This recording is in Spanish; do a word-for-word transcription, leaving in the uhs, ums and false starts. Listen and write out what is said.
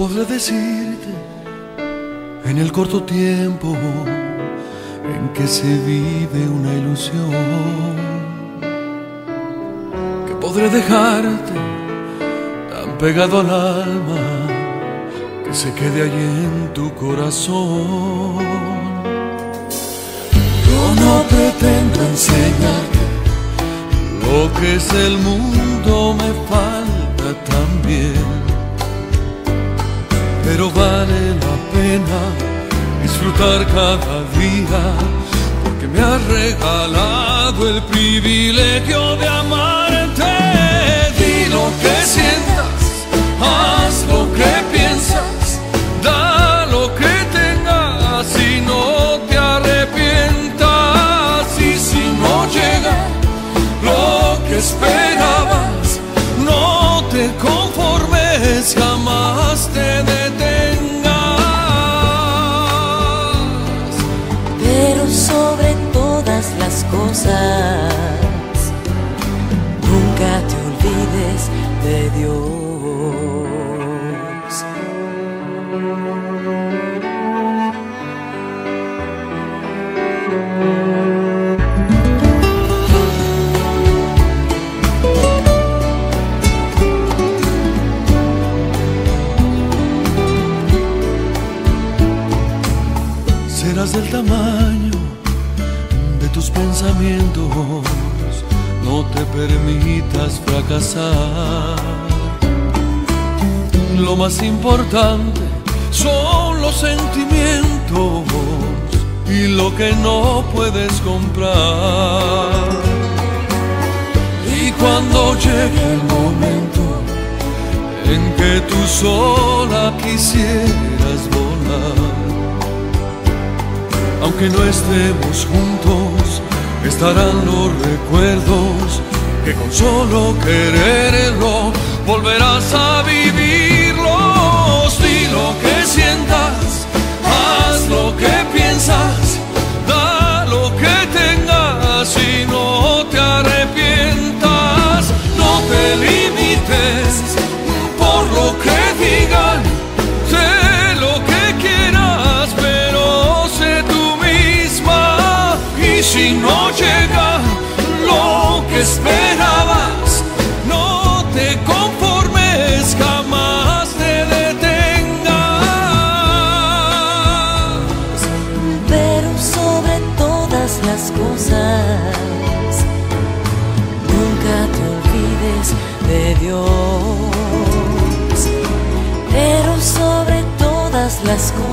podré decirte en el corto tiempo en que se vive una ilusión, que podré dejarte tan pegado al alma que se quede allí en tu corazón. Yo no pretendo enseñarte lo que es el mundo, me falta también, pero vale la pena disfrutar cada día, porque me has regalado el privilegio de amarte. Di lo que sientas, haz lo que piensas, da lo que tengas y no te arrepientas. Y si no llega lo que esperabas, no te conformes, jamás te detengas. Pero sobre todas las cosas, nunca te olvides de Dios. Serás del tamaño de tus pensamientos, no te permitas fracasar. Lo más importante son los sentimientos y lo que no puedes comprar. Y cuando llegue el momento en que tú sola quisieras volar, aunque no estemos juntos, estarán los recuerdos que con solo quererlo volverás a vivirlos. Di lo que sientas, haz lo que piensas, da lo que tengas y no te arrepientas. No te limites por lo que digan, sé lo que quieras, pero sé tú misma. Y si no llega lo que esperabas, no te conformes, jamás te detengas. Pero sobre todas las cosas, nunca te olvides de Dios. Pero sobre todas las cosas,